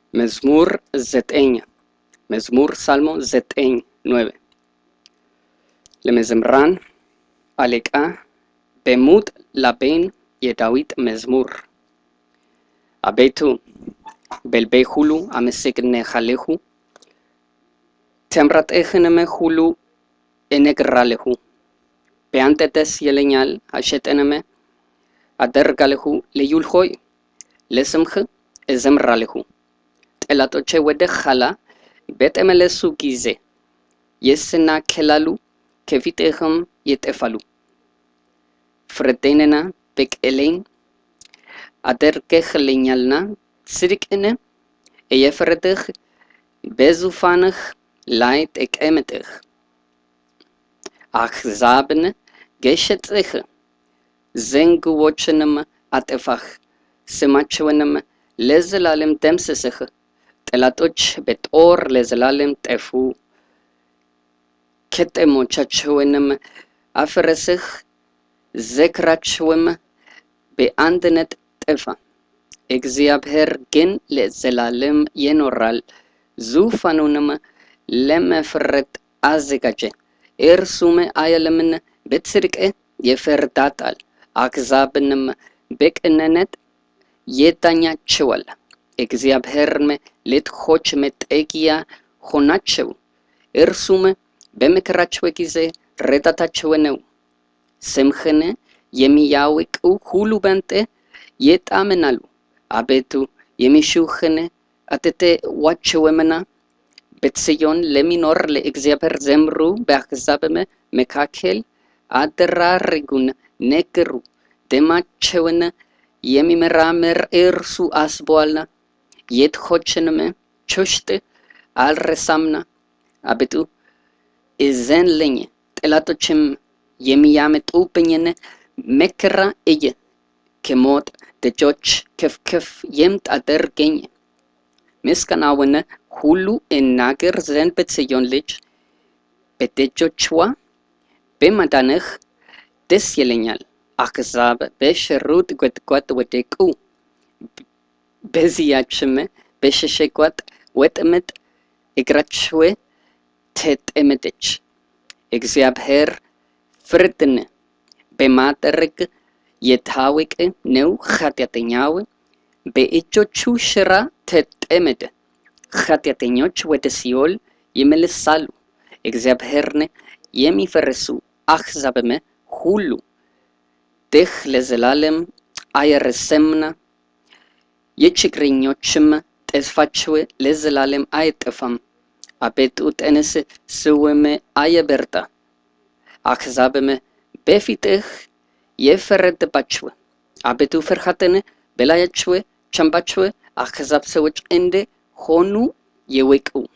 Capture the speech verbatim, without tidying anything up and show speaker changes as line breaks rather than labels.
መዝሙር ዘጠኝ መዝሙር ሳልሞ ዘጠኝ nueve ለመዘምራን አለቃ በሙት ላቤን የዳዊት መዝሙር አቤቱ በልቤ ሁሉ አመሰግንሃለሁ ተምረጥህንም ሁሉ እነግራለሁ በአንተ ደስ ይለኛል ሐሤትንም አደርጋለሁ ልዑል ሆይ ለስምህ እዘምራለሁ ጠላቶቼ ወደ ኋላ በተመለሱ ጊዜ ይሰናከላሉ ከፊትህም ይጠፋሉ ፍርድንና በቀልን አድርገህልኛልና ጽድቅን እየፈረድህ በዙፋንህ ላይ ተቀምጠህ አሕዛብን ገሠጽህ ዝንጉዎችንም አጠፋህ ስማቸውንም ለዘላለም ደምስሰህ ጠላቶች በጦር ለዘላለም ጠፉ ከተሞቻቸውንም አፈረስህ ዝክራቸውም በአንድነት ጠፋ እግዚአብሔር ግን ለዘላለም ይኖራል ዙፋኑንም ለመፍረድ አዘጋጀ እርሱም ዓለምን በጽድቅ ይፈርዳታል አሕዛብንም በቅንነት ይዳኛቸዋል እግዚአብሔርም ለድሆች መጠጊያ ሆናቸው እርሱም በመከራቸው ጊዜ ረዳታቸው ነው ስምህን የሚያውቁ ሁሉ ባንተ ይታመናሉ አቤቱ የሚሹህን አትተዋቸውምና በጽዮን ለሚኖር ለእግዚአብሔር ዘምሩ በአሕዛብም መካከል አደራረጉን ነገሩ ደማቸውን የሚመረምር እርሱ አስቦአልና የድሆችንም ጩኸት አልረሳምና አቤቱ እዘንልኝ ጠላቶችም የሚያመጡብኝን መከራ እይ ከሞት ደጆች ከፍ ከፍ የምታደርገኝ ምስጋናውን ሁሉ እናገር ዘንድ በጽዮን ልጅ በደጆችዋ በማዳንህ ደስ ይለኛል አሕዛብ በሽሩጥ ጉድጓድ ወደቁ በዚያችም በሸሸጓት ወጥመድ እግራቸው ተጠመደች እግዚአብሔር ፍርድን በማድረግ የታወቀ ነው ኃጢአተኛው በእጆቹ ሥራ ተጠመደ ኃጢአተኞች ወደ ሲኦል ይመለሳሉ እግዚአብሔርን የሚፈርሱ አሕዛብም ሁሉ ድህ ለዘላለም አይረሳምና የችግረኞችም ተስፋቸው ለዘላለም አይጠፋም አቤቱ ተነስ ስምህ አይበርታ አሕዛብም በፊትህ ይፈረድባቸው አቤቱ ፍርሃትን በላያቸው ጨምራቸው አሕዛብ ሰዎች እንደ ሆኑ ይወቁ